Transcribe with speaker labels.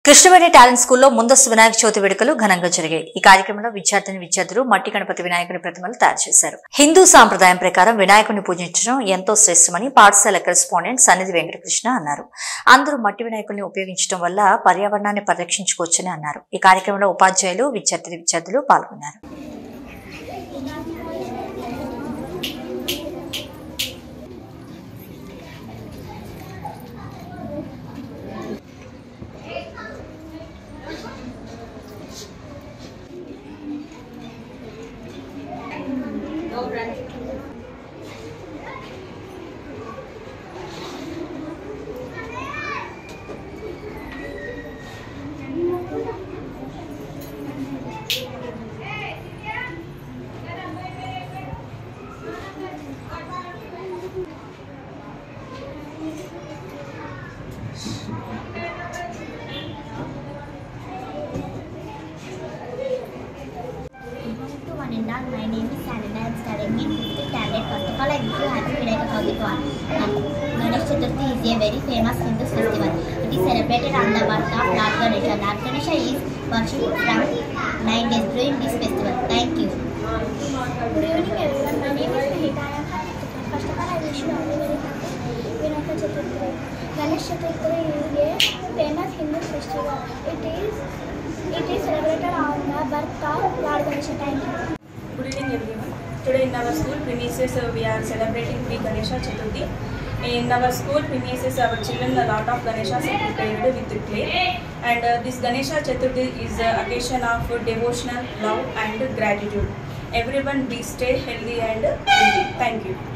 Speaker 1: Krishnaveni talent స్కూల్లో ముందస్తు వినాయక చవితి వేడుకలు ఘనంగా జరిగాయి. ఈ కార్యక్రమంలో విద్యార్థులు మట్టి గణపతి వినాయకుని ప్రతిమలు తయారు చేశారు. హిందూ సాంప్రదాయం ప్రకారం వినాయకుని పూజించడం ఎంతో శ్రేష్టమని పాఠశాల కరెస్పాండెంట్ సన్నిధి వెంకటకృష్ణ అన్నారు. అందరూ మట్టి వినాయకుల్ని ఉపయోగించడం వల్ల పర్యావరణాన్ని పరిరక్షించుకోవచ్చని అన్నారు. ఈ కార్యక్రమంలో ఉపాధ్యాయులు విద్యార్థులు పాల్గొన్నారు.
Speaker 2: My name is Sanina. I am studying in 5th standard. First of all, I wish you happy Vinayaka Chavithi. Ganesh Chaturthi is a very famous Hindu festival. It is celebrated on the birth of Lord Ganesha. Lord Ganesha is worshipped from 9 days during this festival. Thank you.
Speaker 3: Good evening everyone. My name is Mahika. I am from 5th. First of all, I wish you all a very happy Vinayaka Chaturthi. Ganesh Chaturthi is a famous Hindu festival. It is celebrated on the birth of Lord Ganesha. Thank you.
Speaker 4: Good evening everyone. Today in our school premises we are celebrating the Ganesha Chaturthi. In our school premises our children a lot of Ganeshas are prepared with clay, and this Ganesha Chaturthi is an occasion of devotional love and gratitude. Everyone be stay healthy and healthy. Thank you.